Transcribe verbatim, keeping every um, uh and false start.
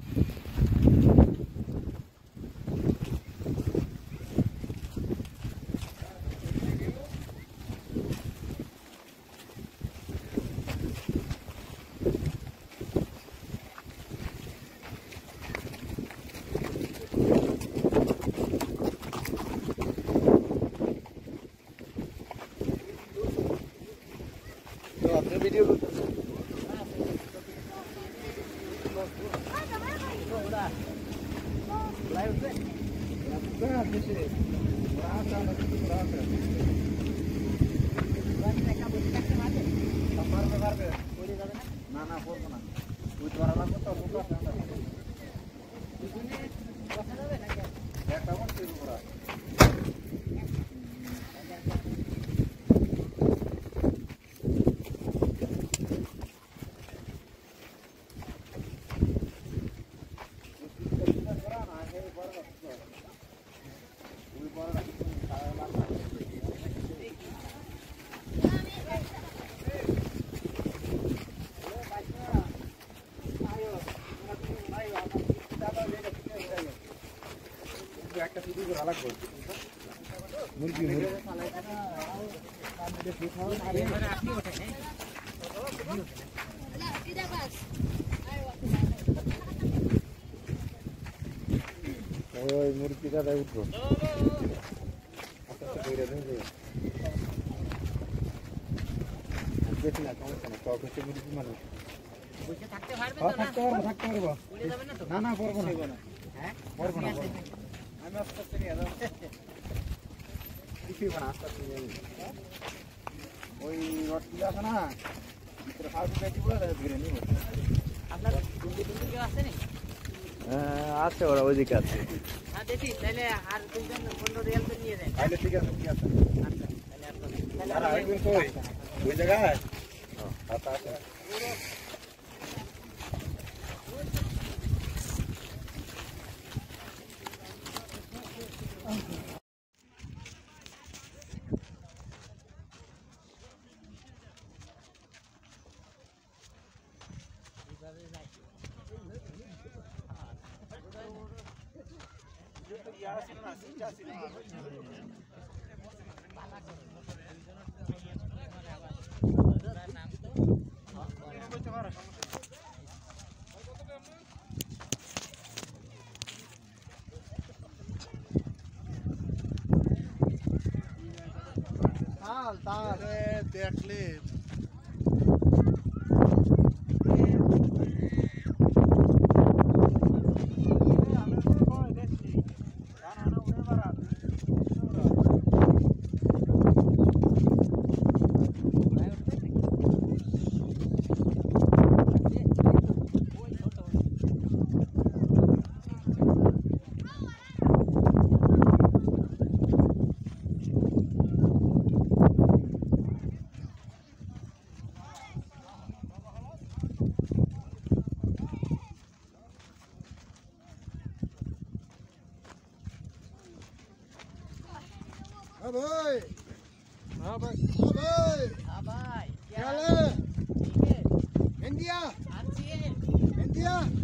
Video না না করবো না ওই ধরা লাগবে তো একটা করতে ওরা একটা শুধু করে আলাদা করতে মুরগি মুরগি ওই মুরগিটা দাই উঠবো আচ্ছা কইরা দেন যে দেখি না সমস্যা না সব হচ্ছে মুরগি মানুষ বসে থাকতে পারবে তো না থাকতে পারবো থাকতে পারবো বলে যাবে না তো না না পারবো না হ্যাঁ পারবো না আমি আস্তে নিয়ে যাবো কিছু না আস্তে আস্তে নিয়ে ওই রডগুলো আছে না ভিতরে ফালতু পেটি বলে ধরে নিব আপনার দুটি দুটি কেউ আছে না হ্যাঁ আছে ওরা ওইদিকে আছে হ্যাঁ দেখি তাহলে আর দুইজন পনেরো রিয়াল করে নিয়ে দেন তাহলে ঠিক আছে ঠিক আছে আচ্ছা তাহলে আপনার আর আরেকজন কই ওই জায়গায় হ্যাঁ আচ্ছা আচ্ছা ताल ताल देख ले हाँ भाई हाँ भाई हाँ भाई हाँ भाई क्या हाल है? ठीक है। इंडिया। इंडिया।